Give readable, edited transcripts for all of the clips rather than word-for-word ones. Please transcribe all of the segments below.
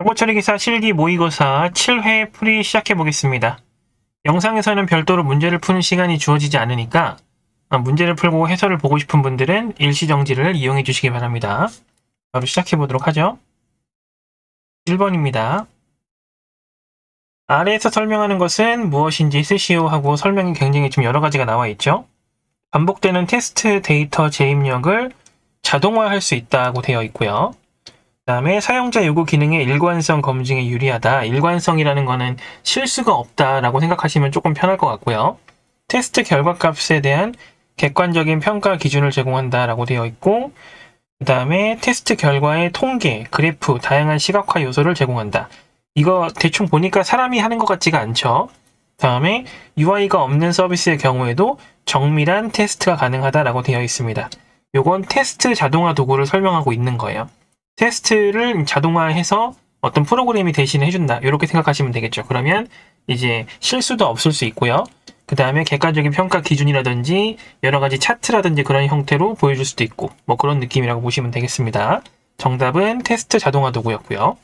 정보처리기사 실기 모의고사 7회 풀이 시작해 보겠습니다. 영상에서는 별도로 문제를 푸는 시간이 주어지지 않으니까 문제를 풀고 해설을 보고 싶은 분들은 일시정지를 이용해 주시기 바랍니다. 바로 시작해 보도록 하죠. 1번입니다. 아래에서 설명하는 것은 무엇인지 쓰시오 하고 설명이 굉장히 좀 여러 가지가 나와 있죠. 반복되는 테스트 데이터 재입력을 자동화할 수 있다고 되어 있고요. 그 다음에 사용자 요구 기능의 일관성 검증에 유리하다. 일관성이라는 거는 실수가 없다라고 생각하시면 조금 편할 것 같고요. 테스트 결과값에 대한 객관적인 평가 기준을 제공한다라고 되어 있고, 그 다음에 테스트 결과의 통계, 그래프, 다양한 시각화 요소를 제공한다. 이거 대충 보니까 사람이 하는 것 같지가 않죠. 다음에 UI가 없는 서비스의 경우에도 정밀한 테스트가 가능하다라고 되어 있습니다. 요건 테스트 자동화 도구를 설명하고 있는 거예요. 테스트를 자동화해서 어떤 프로그램이 대신해 준다. 이렇게 생각하시면 되겠죠. 그러면 이제 실수도 없을 수 있고요. 그 다음에 객관적인 평가 기준이라든지 여러 가지 차트라든지 그런 형태로 보여줄 수도 있고 뭐 그런 느낌이라고 보시면 되겠습니다. 정답은 테스트 자동화 도구였고요.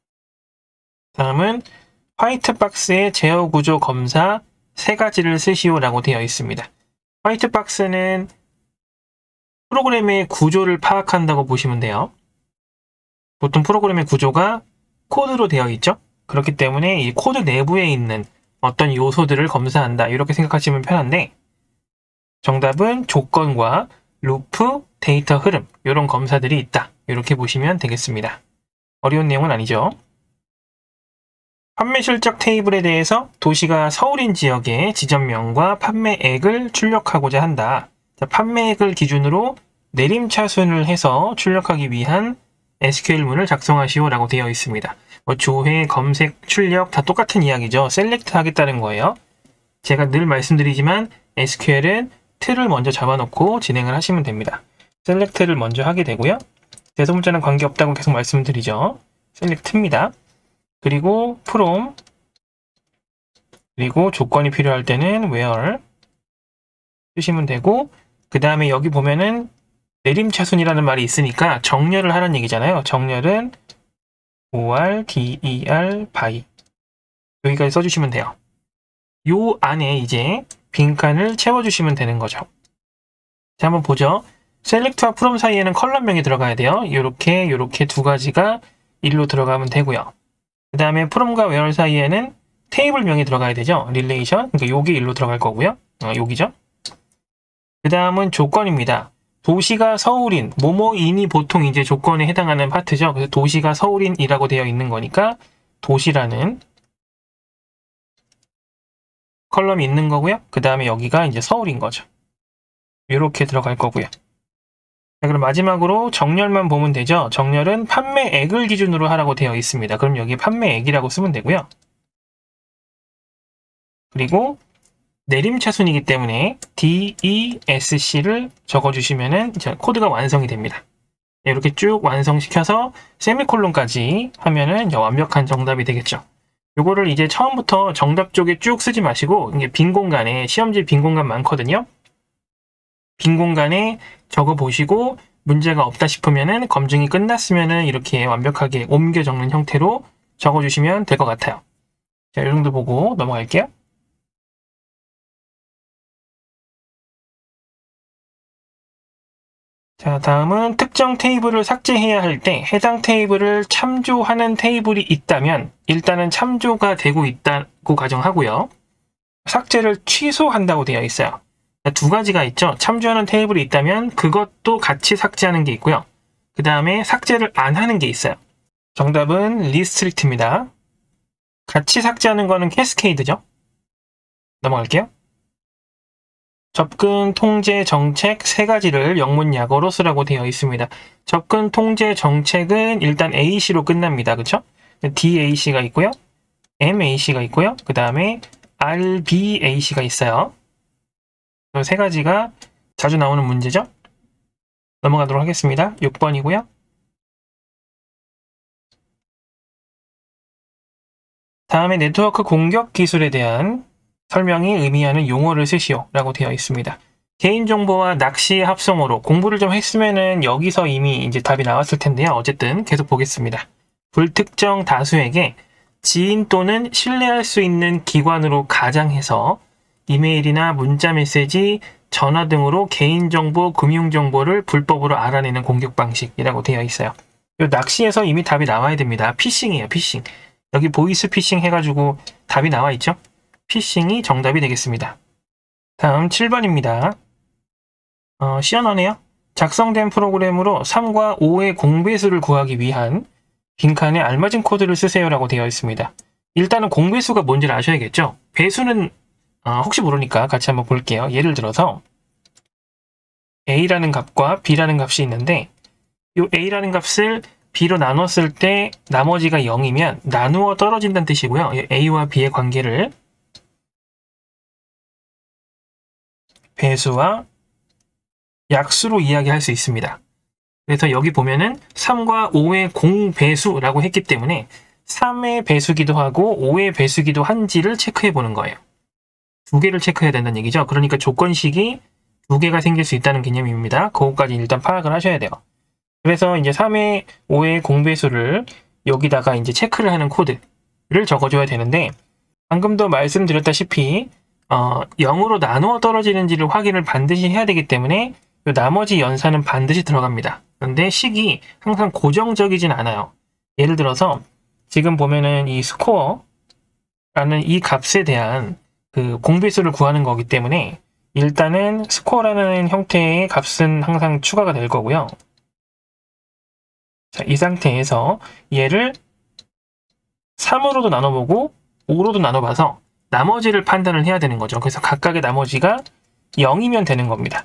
다음은 화이트박스의 제어 구조 검사 3가지를 쓰시오라고 되어 있습니다. 화이트박스는 프로그램의 구조를 파악한다고 보시면 돼요. 보통 프로그램의 구조가 코드로 되어 있죠. 그렇기 때문에 이 코드 내부에 있는 어떤 요소들을 검사한다. 이렇게 생각하시면 편한데 정답은 조건과 루프, 데이터 흐름 이런 검사들이 있다. 이렇게 보시면 되겠습니다. 어려운 내용은 아니죠. 판매 실적 테이블에 대해서 도시가 서울인 지역의 지점명과 판매액을 출력하고자 한다. 자, 판매액을 기준으로 내림차순을 해서 출력하기 위한 SQL문을 작성하시오라고 되어 있습니다. 조회, 검색, 출력 다 똑같은 이야기죠. 셀렉트 하겠다는 거예요. 제가 늘 말씀드리지만 SQL은 틀을 먼저 잡아놓고 진행을 하시면 됩니다. 셀렉트를 먼저 하게 되고요. 대소문자는 관계없다고 계속 말씀드리죠. 셀렉트입니다. 그리고 from, 그리고 조건이 필요할 때는 where 쓰시면 되고, 그 다음에 여기 보면은 내림차순이라는 말이 있으니까 정렬을 하라는 얘기잖아요. 정렬은 or, der, by 여기까지 써주시면 돼요. 요 안에 이제 빈칸을 채워주시면 되는 거죠. 자, 한번 보죠. select와 from 사이에는 컬럼명이 들어가야 돼요. 요렇게 두 가지가 일로 들어가면 되고요. 그 다음에 from과 where 사이에는 테이블명이 들어가야 되죠. relation, 그러니까 요게 일로 들어갈 거고요. 여기죠. 그 다음은 조건입니다. 도시가 서울인, 뭐뭐인이 보통 이제 조건에 해당하는 파트죠. 그래서 도시가 서울인이라고 되어 있는 거니까 도시라는 컬럼이 있는 거고요. 그 다음에 여기가 이제 서울인 거죠. 이렇게 들어갈 거고요. 자, 그럼 마지막으로 정렬만 보면 되죠. 정렬은 판매액을 기준으로 하라고 되어 있습니다. 그럼 여기 판매액이라고 쓰면 되고요. 그리고 내림차순이기 때문에 DESC를 적어주시면은 코드가 완성이 됩니다. 이렇게 쭉 완성시켜서 세미콜론까지 하면은 완벽한 정답이 되겠죠. 요거를 이제 처음부터 정답 쪽에 쭉 쓰지 마시고 이게 빈 공간에 시험지 빈 공간 많거든요. 빈 공간에 적어 보시고 문제가 없다 싶으면은 검증이 끝났으면은 이렇게 완벽하게 옮겨 적는 형태로 적어 주시면 될 것 같아요. 자, 이 정도 보고 넘어갈게요. 자, 다음은 특정 테이블을 삭제해야 할 때 해당 테이블을 참조하는 테이블이 있다면 일단은 참조가 되고 있다고 가정하고요. 삭제를 취소한다고 되어 있어요. 두 가지가 있죠. 참조하는 테이블이 있다면 그것도 같이 삭제하는 게 있고요. 그 다음에 삭제를 안 하는 게 있어요. 정답은 리스트릭트입니다. 같이 삭제하는 거는 캐스케이드죠. 넘어갈게요. 접근 통제 정책 3가지를 영문 약어로 쓰라고 되어 있습니다. 접근 통제 정책은 일단 AC로 끝납니다. 그쵸? DAC가 있고요. MAC가 있고요. 그 다음에 RBAC가 있어요. 3가지가 자주 나오는 문제죠. 넘어가도록 하겠습니다. 6번이고요. 다음에 네트워크 공격 기술에 대한 설명이 의미하는 용어를 쓰시오 라고 되어 있습니다. 개인정보와 낚시의 합성어로 공부를 좀 했으면은 여기서 이미 이제 답이 나왔을 텐데요. 어쨌든 계속 보겠습니다. 불특정 다수에게 지인 또는 신뢰할 수 있는 기관으로 가장해서 이메일이나 문자 메시지, 전화 등으로 개인정보, 금융정보를 불법으로 알아내는 공격 방식이라고 되어 있어요. 이 낚시에서 이미 답이 나와야 됩니다. 피싱이에요, 피싱. 여기 보이스 피싱 해가지고 답이 나와 있죠? 피싱이 정답이 되겠습니다. 다음 7번입니다. 시원하네요. 작성된 프로그램으로 3과 5의 공배수를 구하기 위한 빈칸에 알맞은 코드를 쓰세요라고 되어 있습니다. 일단은 공배수가 뭔지를 아셔야겠죠? 배수는 혹시 모르니까 같이 한번 볼게요. 예를 들어서 A라는 값과 B라는 값이 있는데 이 A라는 값을 B로 나눴을 때 나머지가 0이면 나누어 떨어진다는 뜻이고요. A와 B의 관계를 배수와 약수로 이야기할 수 있습니다. 그래서 여기 보면은 3과 5의 공배수라고 했기 때문에 3의 배수기도 하고 5의 배수기도 한지를 체크해 보는 거예요. 두 개를 체크해야 된다는 얘기죠. 그러니까 조건식이 두 개가 생길 수 있다는 개념입니다. 그것까지 일단 파악을 하셔야 돼요. 그래서 이제 3의 5의 공배수를 여기다가 이제 체크를 하는 코드를 적어줘야 되는데 방금도 말씀드렸다시피 0으로 나누어 떨어지는지를 확인을 반드시 해야 되기 때문에 이 나머지 연산은 반드시 들어갑니다. 그런데 식이 항상 고정적이진 않아요. 예를 들어서 지금 보면은 이 스코어라는 이 값에 대한 그 공배수를 구하는 거기 때문에 일단은 스코어라는 형태의 값은 항상 추가가 될 거고요. 자, 이 상태에서 얘를 3으로도 나눠보고 5로도 나눠봐서 나머지를 판단을 해야 되는 거죠. 그래서 각각의 나머지가 0이면 되는 겁니다.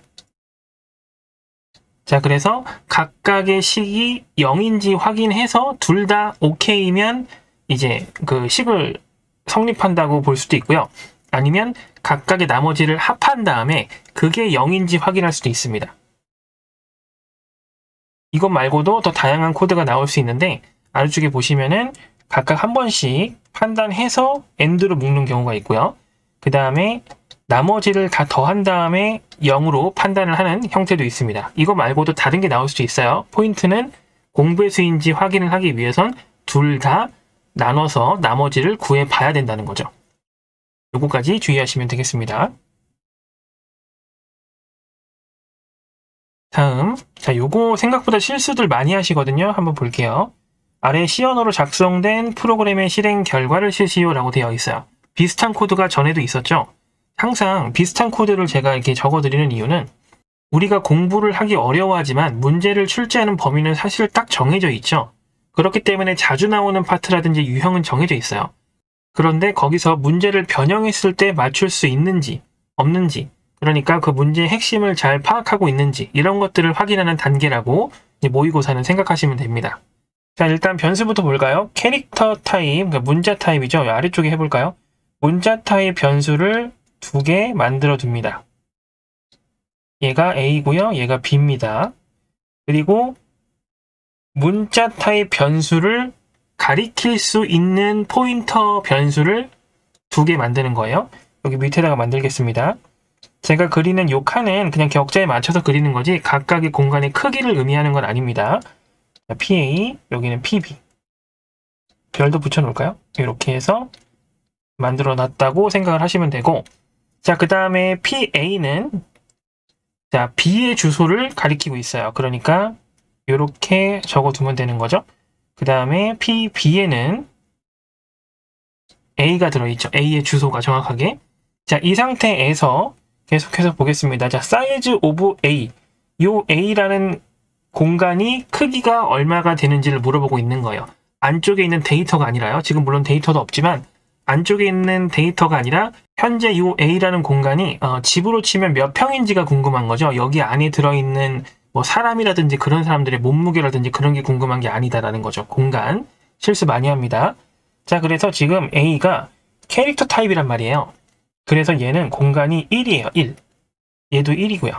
자, 그래서 각각의 식이 0인지 확인해서 둘 다 OK이면 이제 그 식을 성립한다고 볼 수도 있고요. 아니면 각각의 나머지를 합한 다음에 그게 0인지 확인할 수도 있습니다. 이것 말고도 더 다양한 코드가 나올 수 있는데 아래쪽에 보시면은 각각 한 번씩 판단해서 AND로 묶는 경우가 있고요. 그 다음에 나머지를 다 더한 다음에 0으로 판단을 하는 형태도 있습니다. 이거 말고도 다른 게 나올 수도 있어요. 포인트는 공배수인지 확인을 하기 위해선 둘 다 나눠서 나머지를 구해 봐야 된다는 거죠. 요거까지 주의하시면 되겠습니다. 다음, 자, 요거 생각보다 실수들 많이 하시거든요. 한번 볼게요. 아래 C 언어로 작성된 프로그램의 실행 결과를 쓰시오라고 되어 있어요. 비슷한 코드가 전에도 있었죠. 항상 비슷한 코드를 제가 이렇게 적어드리는 이유는 우리가 공부를 하기 어려워하지만 문제를 출제하는 범위는 사실 딱 정해져 있죠. 그렇기 때문에 자주 나오는 파트라든지 유형은 정해져 있어요. 그런데 거기서 문제를 변형했을 때 맞출 수 있는지 없는지, 그러니까 그 문제의 핵심을 잘 파악하고 있는지 이런 것들을 확인하는 단계라고 모의고사는 생각하시면 됩니다. 자, 일단 변수부터 볼까요? 캐릭터 타입, 그러니까 문자 타입이죠. 아래쪽에 해볼까요? 문자 타입 변수를 2개 만들어 둡니다. 얘가 A고요. 얘가 B입니다. 그리고 문자 타입 변수를 가리킬 수 있는 포인터 변수를 2개 만드는 거예요. 여기 밑에다가 만들겠습니다. 제가 그리는 요 칸은 그냥 격자에 맞춰서 그리는 거지 각각의 공간의 크기를 의미하는 건 아닙니다. PA, 여기는 PB. 별도 붙여놓을까요? 이렇게 해서 만들어 놨다고 생각을 하시면 되고, 자, 그 다음에 PA는 자, B의 주소를 가리키고 있어요. 그러니까 이렇게 적어두면 되는 거죠. 그 다음에 PB에는 A가 들어있죠. A의 주소가 정확하게. 자, 이 상태에서 계속해서 보겠습니다. 자, size of A. 요 A라는 공간이 크기가 얼마가 되는지를 물어보고 있는 거예요. 안쪽에 있는 데이터가 아니라요. 지금 물론 데이터도 없지만 안쪽에 있는 데이터가 아니라 현재 이 A라는 공간이 집으로 치면 몇 평인지가 궁금한 거죠. 여기 안에 들어있는 뭐 사람이라든지 그런 사람들의 몸무게라든지 그런 게 궁금한 게 아니다라는 거죠. 공간. 실수 많이 합니다. 자, 그래서 지금 A가 캐릭터 타입이란 말이에요. 그래서 얘는 공간이 1이에요. 1. 얘도 1이고요.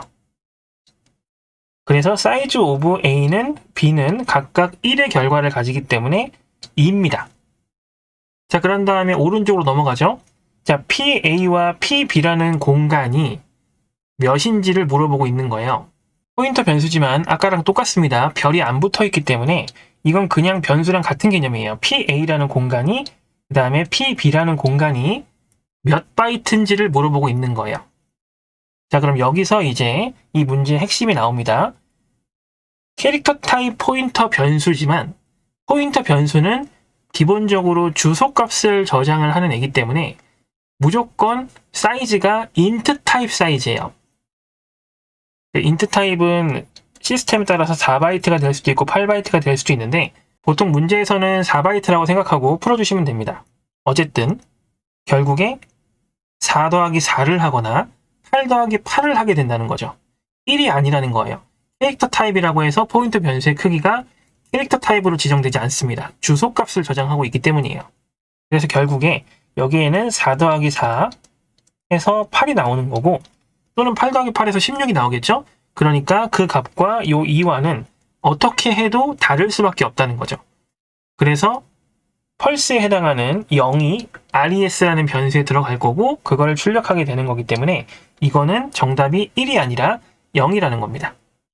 그래서 size of A는 B는 각각 1의 결과를 가지기 때문에 2입니다. 자, 그런 다음에 오른쪽으로 넘어가죠. 자, PA와 PB라는 공간이 몇인지를 물어보고 있는 거예요. 포인터 변수지만 아까랑 똑같습니다. 별이 안 붙어 있기 때문에 이건 그냥 변수랑 같은 개념이에요. PA라는 공간이 그 다음에 PB라는 공간이 몇 바이트인지를 물어보고 있는 거예요. 자, 그럼 여기서 이제 이 문제의 핵심이 나옵니다. 캐릭터 타입 포인터 변수지만 포인터 변수는 기본적으로 주소값을 저장을 하는 애기 때문에 무조건 사이즈가 int 타입 사이즈예요. int 타입은 시스템에 따라서 4바이트가 될 수도 있고 8바이트가 될 수도 있는데 보통 문제에서는 4바이트라고 생각하고 풀어주시면 됩니다. 어쨌든 결국에 4 더하기 4를 하거나 8 더하기 8을 하게 된다는 거죠. 1이 아니라는 거예요. 캐릭터 타입이라고 해서 포인트 변수의 크기가 캐릭터 타입으로 지정되지 않습니다. 주소값을 저장하고 있기 때문이에요. 그래서 결국에 여기에는 4 더하기 4 해서 8이 나오는 거고 또는 8 더하기 8에서 16이 나오겠죠? 그러니까 그 값과 요 2와는 어떻게 해도 다를 수밖에 없다는 거죠. 그래서 펄스에 해당하는 0이 RES라는 변수에 들어갈 거고 그걸 출력하게 되는 거기 때문에 이거는 정답이 1이 아니라 0이라는 겁니다.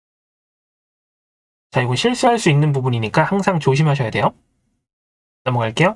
자, 이거 실수할 수 있는 부분이니까 항상 조심하셔야 돼요. 넘어갈게요.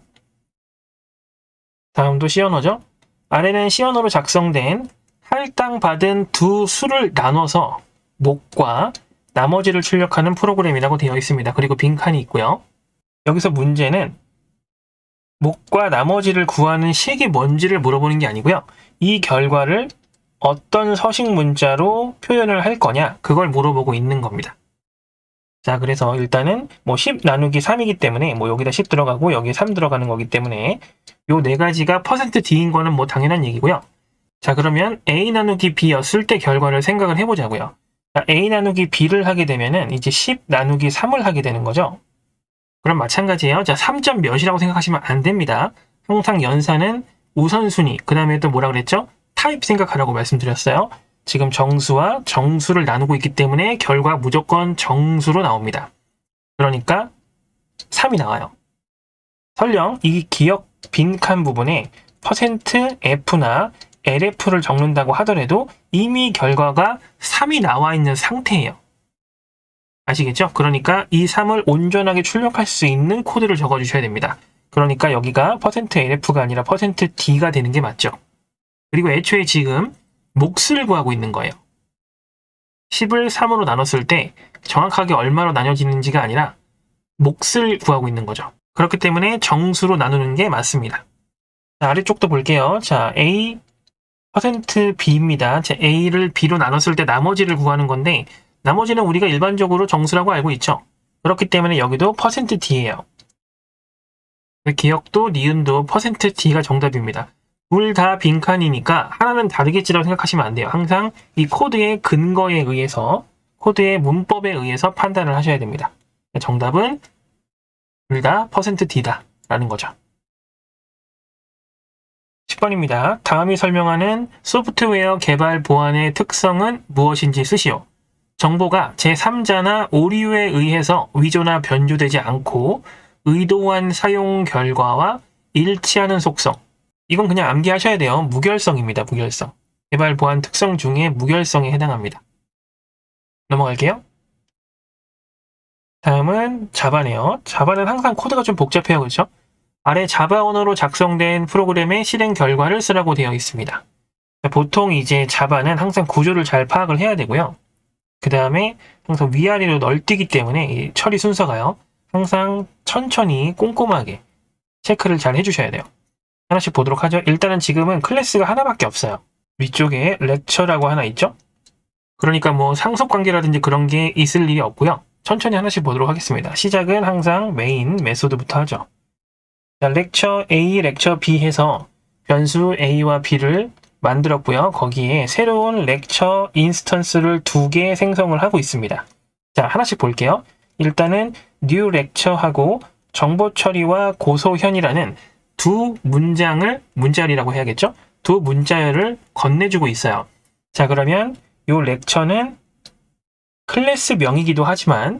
다음도 C 언어죠. 아래는 C 언어로 작성된 할당받은 두 수를 나눠서 목과 나머지를 출력하는 프로그램이라고 되어 있습니다. 그리고 빈칸이 있고요. 여기서 문제는 목과 나머지를 구하는 식이 뭔지를 물어보는 게 아니고요. 이 결과를 어떤 서식 문자로 표현을 할 거냐 그걸 물어보고 있는 겁니다. 자, 그래서 일단은 뭐 10 나누기 3이기 때문에 뭐 여기다 10 들어가고 여기 3 들어가는 거기 때문에 요 네 가지가 %D인 거는 뭐 당연한 얘기고요. 자, 그러면 A 나누기 B였을 때 결과를 생각을 해보자고요. 자, A 나누기 B를 하게 되면은 이제 10 나누기 3을 하게 되는 거죠. 그럼 마찬가지예요. 자, 3점 몇이라고 생각하시면 안 됩니다. 항상 연산은 우선순위, 그 다음에 또 뭐라 그랬죠? 타입 생각하라고 말씀드렸어요. 지금 정수와 정수를 나누고 있기 때문에 결과 무조건 정수로 나옵니다. 그러니까 3이 나와요. 설령 이 기억 빈칸 부분에 %F나 LF를 적는다고 하더라도 이미 결과가 3이 나와 있는 상태예요. 아시겠죠? 그러니까 이 3을 온전하게 출력할 수 있는 코드를 적어주셔야 됩니다. 그러니까 여기가 %LF가 아니라 %D가 되는 게 맞죠. 그리고 애초에 지금 몫을 구하고 있는 거예요. 10을 3으로 나눴을 때 정확하게 얼마로 나눠지는지가 아니라 몫을 구하고 있는 거죠. 그렇기 때문에 정수로 나누는 게 맞습니다. 자, 아래쪽도 볼게요. 자, A %B입니다. 자, A를 B로 나눴을 때 나머지를 구하는 건데 나머지는 우리가 일반적으로 정수라고 알고 있죠. 그렇기 때문에 여기도 %D예요. 기억도 니은도 %D가 정답입니다. 둘 다 빈칸이니까 하나는 다르겠지라고 생각하시면 안 돼요. 항상 이 코드의 근거에 의해서 코드의 문법에 의해서 판단을 하셔야 됩니다. 정답은 둘 다 %D다 라는 거죠. 10번입니다. 다음이 설명하는 소프트웨어 개발 보안의 특성은 무엇인지 쓰시오. 정보가 제3자나 오류에 의해서 위조나 변조되지 않고 의도한 사용 결과와 일치하는 속성. 이건 그냥 암기하셔야 돼요. 무결성입니다. 무결성. 개발 보안 특성 중에 무결성에 해당합니다. 넘어갈게요. 다음은 자바네요. 자바는 항상 코드가 좀 복잡해요. 그렇죠? 아래 자바 언어로 작성된 프로그램의 실행 결과를 쓰라고 되어 있습니다. 보통 이제 자바는 항상 구조를 잘 파악을 해야 되고요. 그 다음에 항상 위아래로 널뛰기 때문에 이 처리 순서가요. 항상 천천히 꼼꼼하게 체크를 잘 해주셔야 돼요. 하나씩 보도록 하죠. 일단은 지금은 클래스가 하나밖에 없어요. 위쪽에 렉처라고 하나 있죠? 그러니까 뭐 상속관계라든지 그런 게 있을 일이 없고요. 천천히 하나씩 보도록 하겠습니다. 시작은 항상 메인 메소드부터 하죠. 자, 렉처 A, 렉처 B 해서 변수 A와 B를 만들었고요. 거기에 새로운 렉처 인스턴스를 2개 생성을 하고 있습니다. 자, 하나씩 볼게요. 일단은 new lecture하고 정보 처리와 고소현이라는 두 문장을, 문자열이라고 해야겠죠? 두 문자열을 건네주고 있어요. 자, 그러면 이 렉처는 클래스명이기도 하지만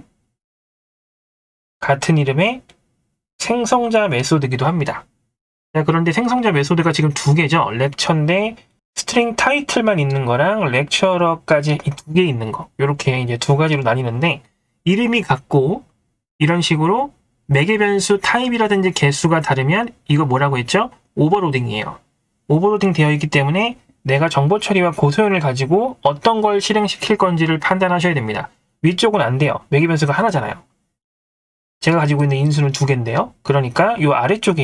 같은 이름의 생성자 메소드이기도 합니다. 자, 그런데 생성자 메소드가 지금 두 개죠. 렉처인데 스트링 타이틀만 있는 거랑 렉처러까지 이 두 개 있는 거. 이렇게 이제 두 가지로 나뉘는데 이름이 같고 이런 식으로 매개 변수 타입이라든지 개수가 다르면 이거 뭐라고 했죠? 오버로딩이에요. 오버로딩 되어 있기 때문에 내가 정보 처리와 고소연을 가지고 어떤 걸 실행시킬 건지를 판단하셔야 됩니다. 위쪽은 안 돼요. 매개 변수가 하나잖아요. 제가 가지고 있는 인수는 2개인데요. 그러니까 이 아래쪽에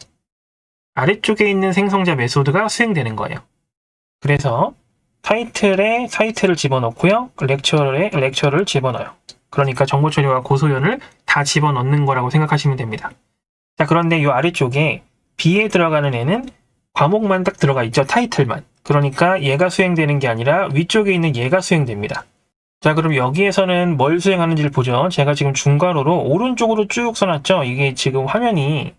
있는 생성자 메소드가 수행되는 거예요. 그래서 타이틀에 타이틀을 집어넣고요. 렉처에 렉처를 집어넣어요. 그러니까 정보 처리와 고소연을 다 집어넣는 거라고 생각하시면 됩니다. 자, 그런데 이 아래쪽에 B에 들어가는 애는 과목만 딱 들어가 있죠. 타이틀만. 그러니까 얘가 수행되는 게 아니라 위쪽에 있는 얘가 수행됩니다. 자, 그럼 여기에서는 뭘 수행하는지를 보죠. 제가 지금 중괄호로 오른쪽으로 쭉 써놨죠. 이게 지금 화면이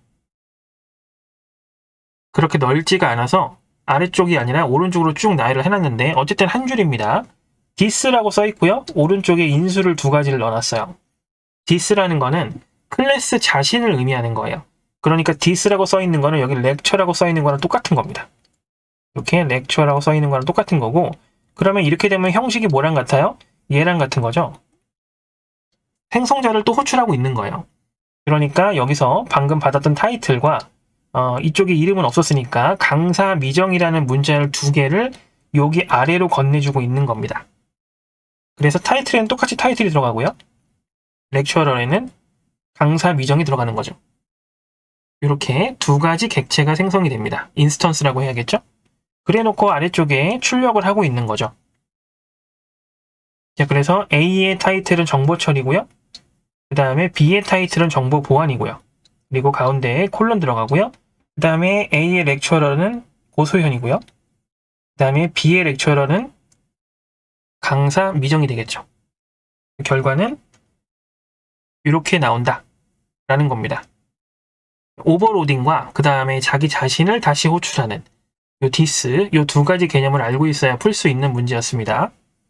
그렇게 넓지가 않아서 아래쪽이 아니라 오른쪽으로 쭉 나열을 해놨는데 어쨌든 한 줄입니다. this라고 써있고요. 오른쪽에 인수를 2가지를 넣어놨어요. this라는 거는 클래스 자신을 의미하는 거예요. 그러니까 this라고 써있는 거는 여기 lecture라고 써있는 거랑 똑같은 겁니다. 이렇게 lecture라고 써있는 거랑 똑같은 거고, 그러면 이렇게 되면 형식이 뭐랑 같아요? 얘랑 같은 거죠. 생성자를 또 호출하고 있는 거예요. 그러니까 여기서 방금 받았던 타이틀과 이쪽에 이름은 없었으니까 강사 미정이라는 문자를 2개를 여기 아래로 건네주고 있는 겁니다. 그래서 타이틀에는 똑같이 타이틀이 들어가고요. 렉처러에는 강사 미정이 들어가는 거죠. 이렇게 2가지 객체가 생성이 됩니다. 인스턴스라고 해야겠죠? 그래놓고 아래쪽에 출력을 하고 있는 거죠. 자, 그래서 A의 타이틀은 정보 처리고요. 그 다음에 B의 타이틀은 정보 보안이고요. 그리고 가운데에 콜론 들어가고요. 그 다음에 A의 렉처러는 고소현이고요. 그 다음에 B의 렉처러는 강사 미정이 되겠죠. 결과는 이렇게 나온다 라는 겁니다. 오버로딩과 그 다음에 자기 자신을 다시 호출하는 요 디스, 요 2가지 개념을 알고 있어야 풀 수 있는 문제였습니다.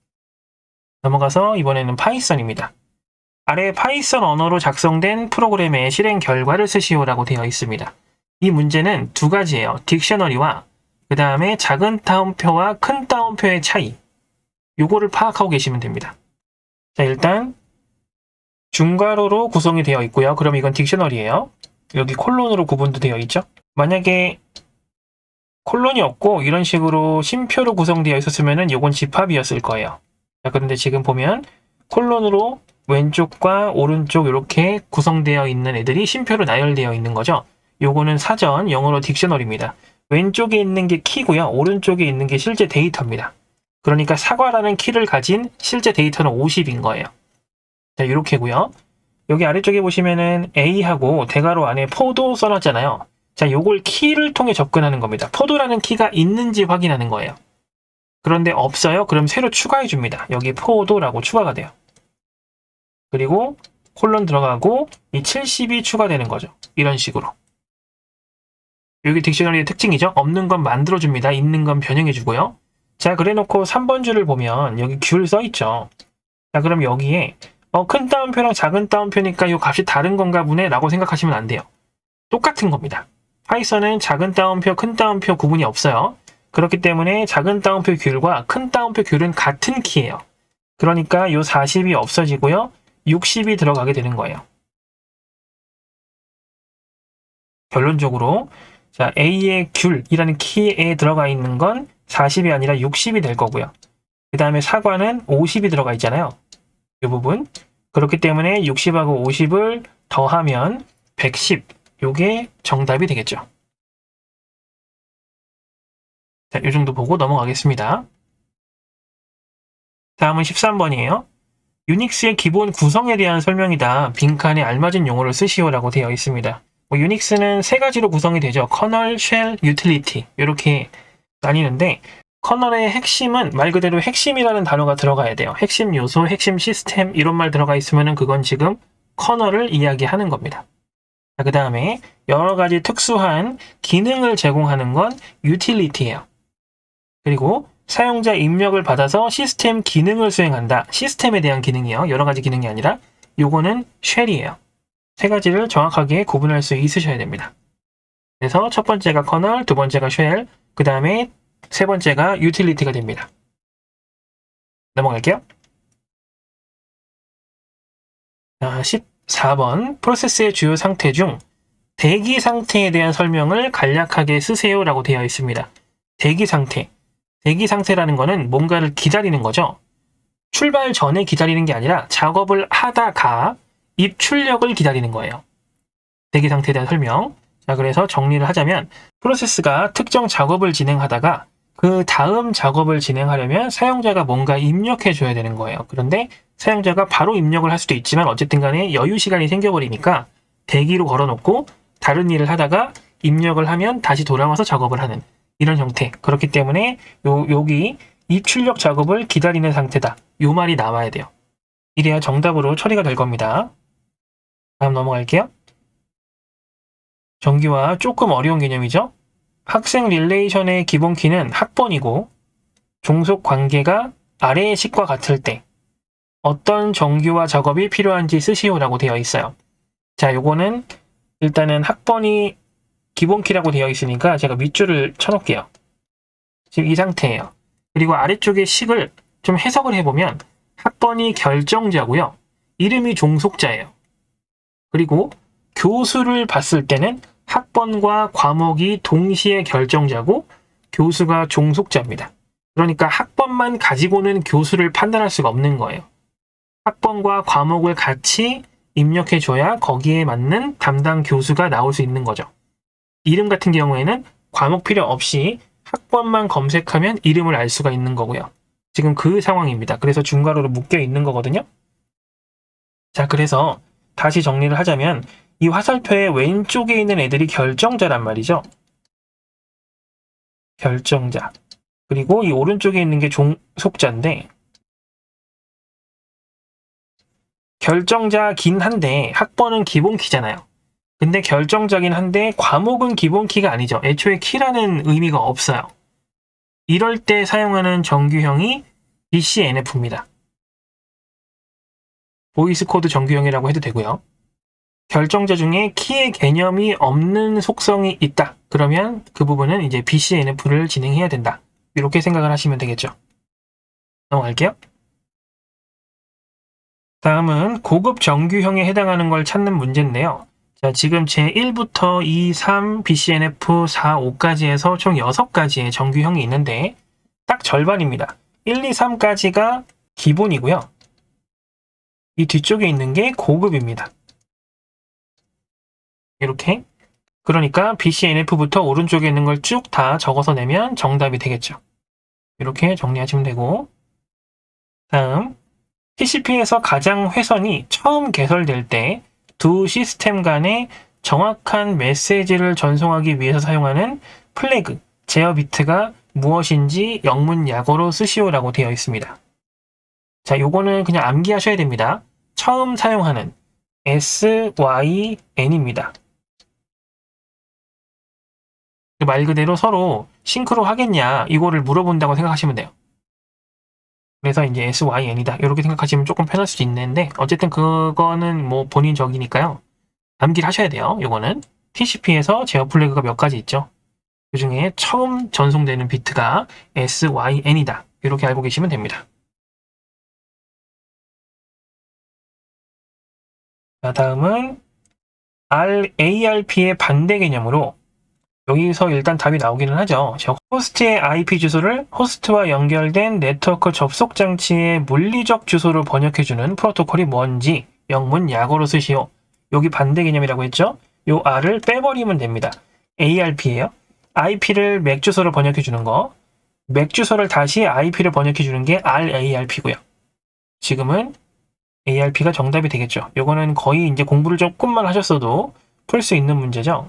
넘어가서 이번에는 파이썬입니다. 아래 파이썬 언어로 작성된 프로그램의 실행 결과를 쓰시오라고 되어 있습니다. 이 문제는 2가지예요. 딕셔너리와 그 다음에 작은 따옴표와 큰 따옴표의 차이, 요거를 파악하고 계시면 됩니다. 자, 일단 중괄호로 구성이 되어 있고요. 그럼 이건 딕셔너리예요. 여기 콜론으로 구분도 되어 있죠. 만약에 콜론이 없고 이런 식으로 쉼표로 구성되어 있었으면 이건 집합이었을 거예요. 자, 그런데 지금 보면 콜론으로 왼쪽과 오른쪽 이렇게 구성되어 있는 애들이 쉼표로 나열되어 있는 거죠. 요거는 사전 영어로 딕셔너리입니다. 왼쪽에 있는 게 키고요. 오른쪽에 있는 게 실제 데이터입니다. 그러니까 사과라는 키를 가진 실제 데이터는 50인 거예요. 자, 이렇게고요. 여기 아래쪽에 보시면은 A하고 대괄호 안에 포도 써놨잖아요. 자, 요걸 키를 통해 접근하는 겁니다. 포도라는 키가 있는지 확인하는 거예요. 그런데 없어요? 그럼 새로 추가해 줍니다. 여기 포도라고 추가가 돼요. 그리고 콜론 들어가고 이 70이 추가되는 거죠. 이런 식으로. 여기 딕셔너리의 특징이죠. 없는 건 만들어줍니다. 있는 건 변형해주고요. 자, 그래놓고 3번 줄을 보면 여기 귤 써있죠. 자, 그럼 여기에 큰 따옴표랑 작은 따옴표니까 이 값이 다른 건가 보네 라고 생각하시면 안 돼요. 똑같은 겁니다. 파이썬은 작은 따옴표, 큰 따옴표 구분이 없어요. 그렇기 때문에 작은 따옴표 귤과 큰 따옴표 귤은 같은 키예요. 그러니까 이 40이 없어지고요. 60이 들어가게 되는 거예요. 결론적으로 자, A의 귤이라는 키에 들어가 있는 건 40이 아니라 60이 될 거고요. 그 다음에 사과는 50이 들어가 있잖아요. 이 부분. 그렇기 때문에 60하고 50을 더하면 110. 요게 정답이 되겠죠. 자, 이 정도 보고 넘어가겠습니다. 다음은 13번이에요. 유닉스의 기본 구성에 대한 설명이다. 빈칸에 알맞은 용어를 쓰시오라고 되어 있습니다. 유닉스는 3가지로 구성이 되죠. 커널, 쉘, 유틸리티 이렇게 나뉘는데 커널의 핵심은 말 그대로 핵심이라는 단어가 들어가야 돼요. 핵심 요소, 핵심 시스템 이런 말 들어가 있으면 그건 지금 커널을 이야기하는 겁니다. 그 다음에 여러 가지 특수한 기능을 제공하는 건 유틸리티예요. 그리고 사용자 입력을 받아서 시스템 기능을 수행한다. 시스템에 대한 기능이요. 여러 가지 기능이 아니라 요거는 쉘이에요. 3가지를 정확하게 구분할 수 있으셔야 됩니다. 그래서 첫 번째가 커널, 두 번째가 쉘, 그 다음에 세 번째가 유틸리티가 됩니다. 넘어갈게요. 자, 4번 프로세스의 주요 상태 중 대기 상태에 대한 설명을 간략하게 쓰세요라고 되어 있습니다. 대기 상태. 대기 상태라는 거는 뭔가를 기다리는 거죠. 출발 전에 기다리는 게 아니라 작업을 하다가 입출력을 기다리는 거예요. 대기 상태에 대한 설명. 자, 그래서 정리를 하자면 프로세스가 특정 작업을 진행하다가 그 다음 작업을 진행하려면 사용자가 뭔가 입력해 줘야 되는 거예요. 그런데 사용자가 바로 입력을 할 수도 있지만 어쨌든 간에 여유 시간이 생겨버리니까 대기로 걸어놓고 다른 일을 하다가 입력을 하면 다시 돌아와서 작업을 하는 이런 형태. 그렇기 때문에 여기 입출력 작업을 기다리는 상태다. 요 말이 나와야 돼요. 이래야 정답으로 처리가 될 겁니다. 다음 넘어갈게요. 정규화 조금 어려운 개념이죠. 학생 릴레이션의 기본 키는 학번이고 종속 관계가 아래의 식과 같을 때 어떤 정규화 작업이 필요한지 쓰시오라고 되어 있어요. 자, 요거는 일단은 학번이 기본 키라고 되어 있으니까 제가 밑줄을 쳐놓을게요. 지금 이 상태예요. 그리고 아래쪽에 식을 좀 해석을 해보면 학번이 결정자고요. 이름이 종속자예요. 그리고 교수를 봤을 때는 학번과 과목이 동시에 결정자고 교수가 종속자입니다. 그러니까 학번만 가지고는 교수를 판단할 수가 없는 거예요. 학번과 과목을 같이 입력해줘야 거기에 맞는 담당 교수가 나올 수 있는 거죠. 이름 같은 경우에는 과목 필요 없이 학번만 검색하면 이름을 알 수가 있는 거고요. 지금 그 상황입니다. 그래서 중괄호로 묶여 있는 거거든요. 자, 그래서 다시 정리를 하자면 이 화살표의 왼쪽에 있는 애들이 결정자란 말이죠. 결정자. 그리고 이 오른쪽에 있는 게 종속자인데 결정자긴 한데 학번은 기본 키잖아요. 근데 결정자긴 한데 과목은 기본 키가 아니죠. 애초에 키라는 의미가 없어요. 이럴 때 사용하는 정규형이 BCNF입니다. 보이스 코드 정규형이라고 해도 되고요. 결정자 중에 키의 개념이 없는 속성이 있다. 그러면 그 부분은 이제 BCNF를 진행해야 된다. 이렇게 생각을 하시면 되겠죠. 넘어갈게요. 다음은 고급 정규형에 해당하는 걸 찾는 문제인데요. 자, 지금 제1부터 2, 3, BCNF, 4, 5까지 해서 총 6가지의 정규형이 있는데 딱 절반입니다. 1, 2, 3까지가 기본이고요. 이 뒤쪽에 있는 게 고급입니다. 이렇게. 그러니까 BCNF부터 오른쪽에 있는 걸 쭉 다 적어서 내면 정답이 되겠죠. 이렇게 정리하시면 되고, 다음 TCP에서 가장 회선이 처음 개설될 때 두 시스템 간의 정확한 메시지를 전송하기 위해서 사용하는 플래그, 제어 비트가 무엇인지 영문 약어로 쓰시오라고 되어 있습니다. 자, 요거는 그냥 암기하셔야 됩니다. 처음 사용하는 SYN입니다. 말 그대로 서로 싱크로 하겠냐 이거를 물어본다고 생각하시면 돼요. 그래서 이제 SYN이다 이렇게 생각하시면 조금 편할 수도 있는데 어쨌든 그거는 뭐 본인 적이니까요. 암기를 하셔야 돼요. 요거는 TCP에서 제어 플래그가 몇 가지 있죠. 그 중에 처음 전송되는 비트가 SYN이다. 이렇게 알고 계시면 됩니다. 자, 다음은 ARP의 반대 개념으로 여기서 일단 답이 나오기는 하죠. 호스트의 IP 주소를 호스트와 연결된 네트워크 접속 장치의 물리적 주소로 번역해주는 프로토콜이 뭔지 영문 약어로 쓰시오. 여기 반대 개념이라고 했죠? 요 R을 빼버리면 됩니다. ARP예요. IP를 맥 주소로 번역해주는 거. 맥 주소를 다시 IP를 번역해주는 게 RARP고요. 지금은 ARP가 정답이 되겠죠. 요거는 거의 이제 공부를 조금만 하셨어도 풀 수 있는 문제죠.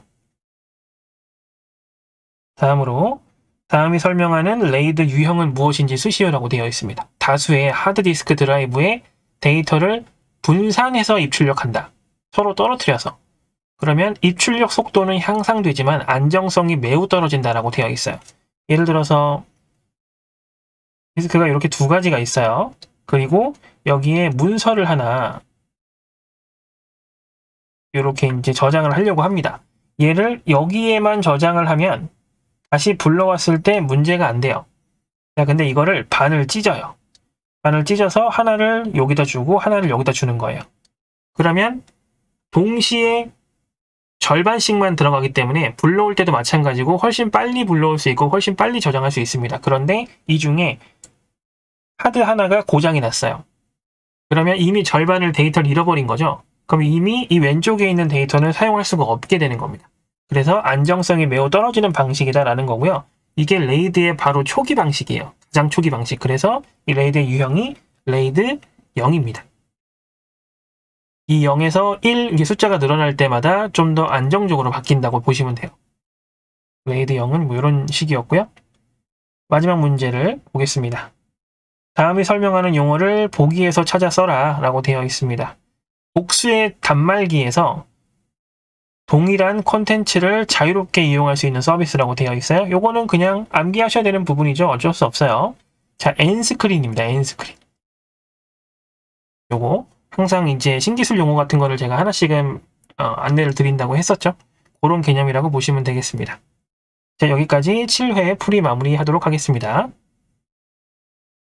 다음이 설명하는 레이드 유형은 무엇인지 쓰시오라고 되어 있습니다. 다수의 하드디스크 드라이브에 데이터를 분산해서 입출력한다. 서로 떨어뜨려서. 그러면 입출력 속도는 향상되지만 안정성이 매우 떨어진다라고 되어 있어요. 예를 들어서 디스크가 이렇게 두 가지가 있어요. 그리고 여기에 문서를 하나 이렇게 이제 저장을 하려고 합니다. 얘를 여기에만 저장을 하면 다시 불러왔을 때 문제가 안 돼요. 자, 근데 이거를 반을 찢어요. 반을 찢어서 하나를 여기다 주고 하나를 여기다 주는 거예요. 그러면 동시에 절반씩만 들어가기 때문에 불러올 때도 마찬가지고 훨씬 빨리 불러올 수 있고 훨씬 빨리 저장할 수 있습니다. 그런데 이 중에 하드 하나가 고장이 났어요. 그러면 이미 절반을 데이터를 잃어버린 거죠. 그럼 이미 이 왼쪽에 있는 데이터는 사용할 수가 없게 되는 겁니다. 그래서 안정성이 매우 떨어지는 방식이다라는 거고요. 이게 레이드의 바로 초기 방식이에요. 가장 초기 방식. 그래서 이 레이드의 유형이 레이드 0입니다. 이 0에서 1 이게 숫자가 늘어날 때마다 좀 더 안정적으로 바뀐다고 보시면 돼요. 레이드 0은 뭐 이런 식이었고요. 마지막 문제를 보겠습니다. 다음이 설명하는 용어를 보기에서 찾아 써라 라고 되어 있습니다. 복수의 단말기에서 동일한 콘텐츠를 자유롭게 이용할 수 있는 서비스라고 되어 있어요. 요거는 그냥 암기하셔야 되는 부분이죠. 어쩔 수 없어요. 자, 엔스크린입니다. 엔스크린. 요거 항상 이제 신기술 용어 같은 거를 제가 하나씩은 안내를 드린다고 했었죠. 그런 개념이라고 보시면 되겠습니다. 자, 여기까지 7회 풀이 마무리하도록 하겠습니다.